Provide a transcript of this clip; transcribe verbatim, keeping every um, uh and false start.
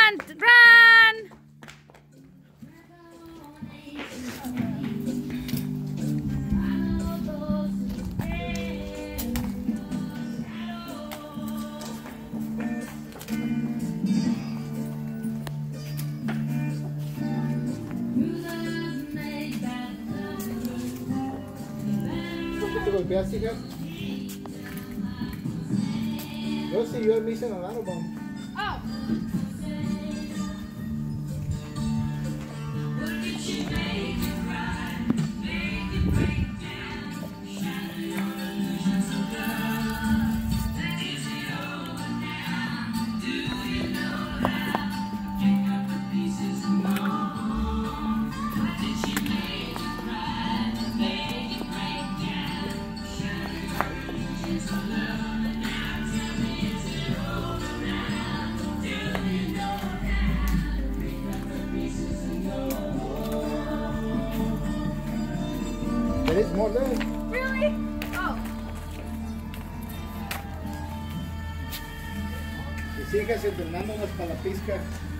Run! Run! ¿Te golpeaste, hija? Yo sí, yo me hice en el aro, vamos. Oh. There is more there. Really? Oh. Y sigas entrenándonos para la pizca.